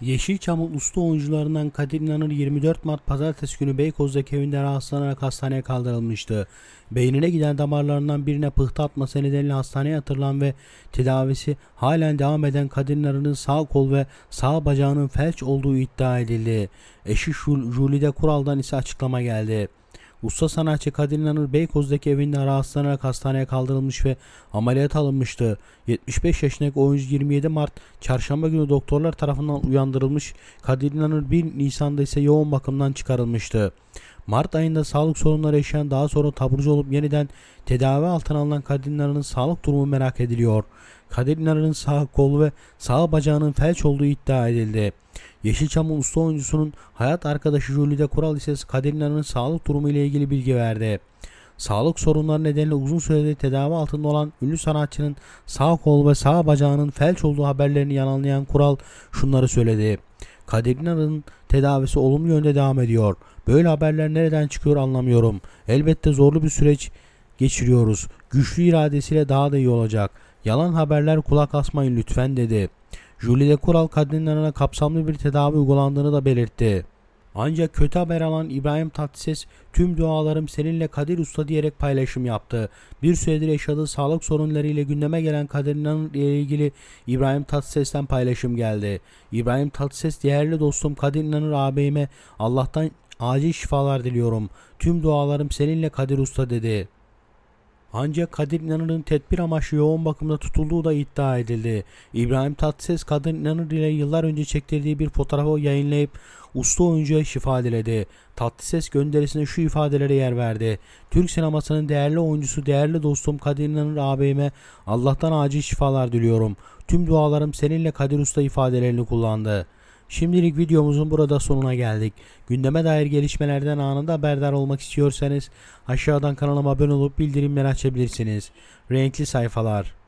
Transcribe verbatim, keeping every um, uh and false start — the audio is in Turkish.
Yeşilçam'ın usta oyuncularından Kadir İnanır yirmi dört Mart Pazartesi günü Beykoz'daki evinde rahatsızlanarak hastaneye kaldırılmıştı. Beynine giden damarlarından birine pıhtı atması nedeniyle hastaneye yatırılan ve tedavisi halen devam eden Kadir İnanır'ın sağ kol ve sağ bacağının felç olduğu iddia edildi. Eşi Jülide Kural'dan ise açıklama geldi. Usta sanatçı Kadir İnanır Beykoz'daki evinde rahatsızlanarak hastaneye kaldırılmış ve ameliyat alınmıştı. yetmiş beş yaşındaki oyuncu yirmi yedi Mart çarşamba günü doktorlar tarafından uyandırılmış. Kadir İnanır bir Nisan'da ise yoğun bakımdan çıkarılmıştı. Mart ayında sağlık sorunları yaşayan, daha sonra taburcu olup yeniden tedavi altına alınan Kadir İnanır'ın sağlık durumu merak ediliyor. Kadir İnanır'ın sağ kol ve sağ bacağının felç olduğu iddia edildi. Yeşilçam'ın usta oyuncusunun hayat arkadaşı Jülide Kural ise Kadir İnanır'ın sağlık durumu ile ilgili bilgi verdi. Sağlık sorunları nedeniyle uzun süredir tedavi altında olan ünlü sanatçının sağ kol ve sağ bacağının felç olduğu haberlerini yalanlayan Kural şunları söyledi. Kadir İnanır'ın tedavisi olumlu yönde devam ediyor. Böyle haberler nereden çıkıyor anlamıyorum. Elbette zorlu bir süreç geçiriyoruz. Güçlü iradesiyle daha da iyi olacak. Yalan haberler kulak asmayın lütfen dedi. Jülide Kural Kadir İnanır'a kapsamlı bir tedavi uygulandığını da belirtti. Ancak kötü haber alan İbrahim Tatlıses tüm dualarım seninle Kadir Usta diyerek paylaşım yaptı. Bir süredir yaşadığı sağlık sorunlarıyla gündeme gelen Kadir İnanır ile ilgili İbrahim Tatlıses'ten paylaşım geldi. İbrahim Tatlıses değerli dostum Kadir İnanır ağabeyime Allah'tan acil şifalar diliyorum. Tüm dualarım seninle Kadir Usta dedi. Ancak Kadir İnanır'ın tedbir amaçlı yoğun bakımda tutulduğu da iddia edildi. İbrahim Tatlıses Kadir İnanır ile yıllar önce çektirdiği bir fotoğrafı yayınlayıp usta oyuncuya şifa diledi. Tatlıses gönderisine şu ifadelere yer verdi. Türk sinemasının değerli oyuncusu, değerli dostum Kadir İnanır ağabeyime Allah'tan acil şifalar diliyorum. Tüm dualarım seninle Kadir Usta ifadelerini kullandı. Şimdilik videomuzun burada sonuna geldik. Gündeme dair gelişmelerden anında haberdar olmak istiyorsanız aşağıdan kanalıma abone olup bildirimleri açabilirsiniz. Renkli sayfalar.